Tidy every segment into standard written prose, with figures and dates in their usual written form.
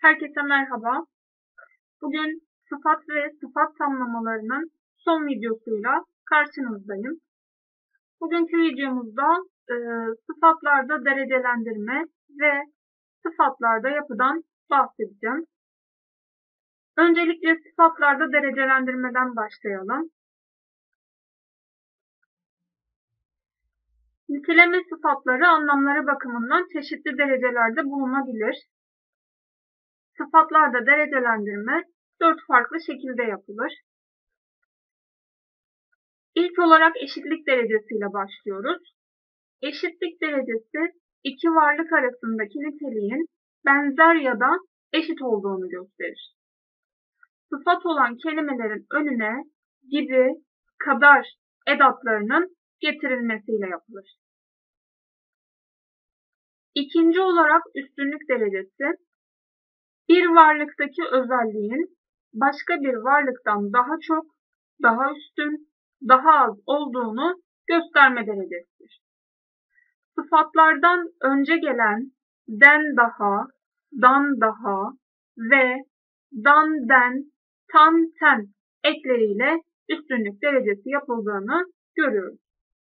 Herkese merhaba. Bugün sıfat ve sıfat tamlamalarının son videosuyla karşınızdayım. Bugünkü videomuzda sıfatlarda derecelendirme ve sıfatlarda yapıdan bahsedeceğim. Öncelikle sıfatlarda derecelendirmeden başlayalım. Niteleme sıfatları anlamları bakımından çeşitli derecelerde bulunabilir. Sıfatlarda derecelendirme 4 farklı şekilde yapılır. İlk olarak eşitlik derecesiyle başlıyoruz. Eşitlik derecesi iki varlık arasındaki niteliğin benzer ya da eşit olduğunu gösterir. Sıfat olan kelimelerin önüne gibi, kadar edatlarının getirilmesiyle yapılır. İkinci olarak üstünlük derecesi, bir varlıktaki özelliğin başka bir varlıktan daha çok, daha üstün, daha az olduğunu gösterme derecesidir. Sıfatlardan önce gelen den daha, dan daha ve dan den, tan ten ekleriyle üstünlük derecesi yapıldığını görüyoruz.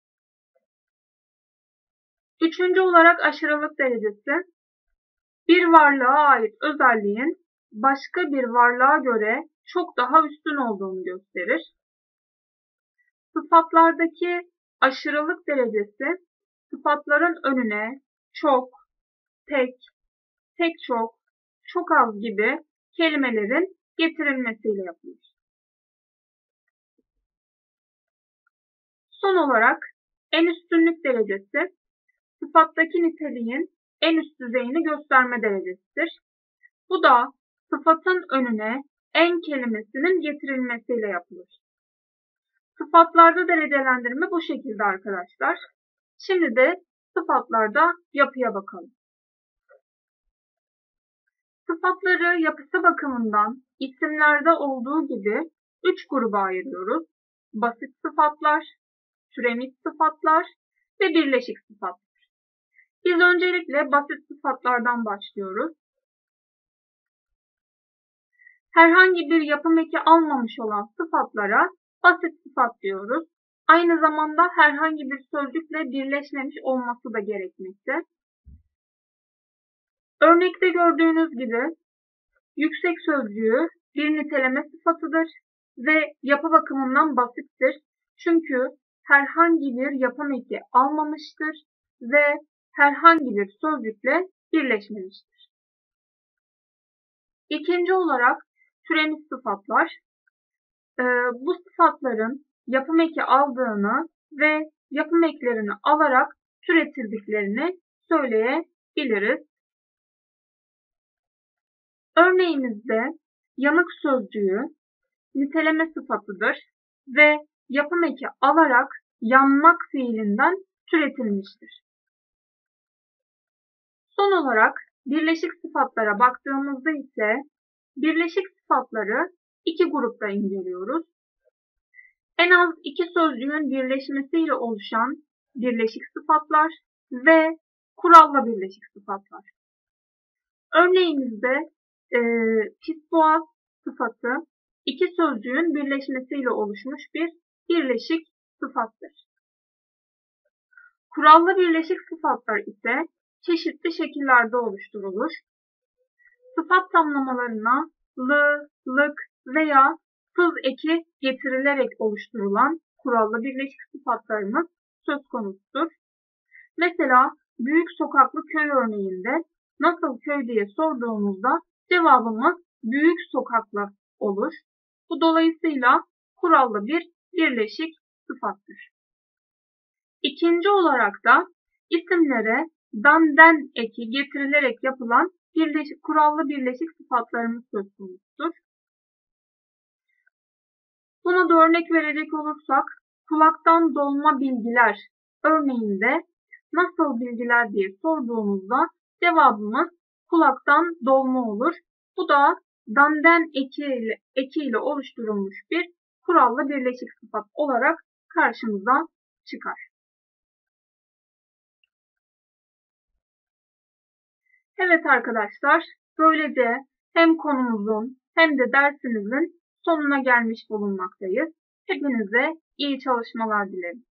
Üçüncü olarak aşırılık derecesi, bir varlığa ait özelliğin başka bir varlığa göre çok daha üstün olduğunu gösterir. Sıfatlardaki aşırılık derecesi, sıfatların önüne çok, tek, tek çok, çok az gibi kelimelerin getirilmesiyle yapılır. Son olarak en üstünlük derecesi, sıfattaki niteliğin en üst düzeyini gösterme derecesidir. Bu da sıfatın önüne en kelimesinin getirilmesiyle yapılır. Sıfatlarda derecelendirme bu şekilde arkadaşlar. Şimdi de sıfatlarda yapıya bakalım. Sıfatları yapısı bakımından isimlerde olduğu gibi 3 gruba ayırıyoruz. Basit sıfatlar, türemiş sıfatlar ve birleşik sıfatlar. Biz öncelikle basit sıfatlardan başlıyoruz. Herhangi bir yapım eki almamış olan sıfatlara basit sıfat diyoruz. Aynı zamanda herhangi bir sözcükle birleşmemiş olması da gerekmekte. Örnekte gördüğünüz gibi yüksek sözcüğü bir niteleme sıfatıdır ve yapı bakımından basittir. Çünkü herhangi bir yapım eki almamıştır ve herhangi bir sözcükle birleşmemiştir. İkinci olarak türemiş sıfatlar. Bu sıfatların yapım eki aldığını ve yapım eklerini alarak türetildiklerini söyleyebiliriz. Örneğimizde yanık sözcüğü niteleme sıfatıdır ve yapım eki alarak yanmak fiilinden türetilmiştir. Son olarak birleşik sıfatlara baktığımızda ise birleşik sıfatları iki grupta inceliyoruz. En az iki sözcüğün birleşmesiyle oluşan birleşik sıfatlar ve kuralla birleşik sıfatlar. Örneğimizde pisboğaz sıfatı iki sözcüğün birleşmesiyle oluşmuş bir birleşik sıfattır. Kurallı birleşik sıfatlar ise çeşitli şekillerde oluşturulur. Sıfat tamlamalarına lı, lık veya sız eki getirilerek oluşturulan kurallı birleşik sıfatlarımız söz konusudur. Mesela büyük sokaklı köy örneğinde nasıl köy diye sorduğumuzda cevabımız büyük sokaklı olur. Bu dolayısıyla kurallı bir birleşik sıfattır. İkinci olarak da isimlere dan den eki getirilerek yapılan kurallı birleşik sıfatlarımız söz konusudur. Buna da örnek verecek olursak kulaktan dolma bilgiler örneğinde nasıl bilgiler diye sorduğumuzda cevabımız kulaktan dolma olur. Bu da dan-den eki ile oluşturulmuş bir kurallı birleşik sıfat olarak karşımıza çıkar. Evet arkadaşlar, böylece hem konumuzun hem de dersimizin sonuna gelmiş bulunmaktayız. Hepinize iyi çalışmalar dilerim.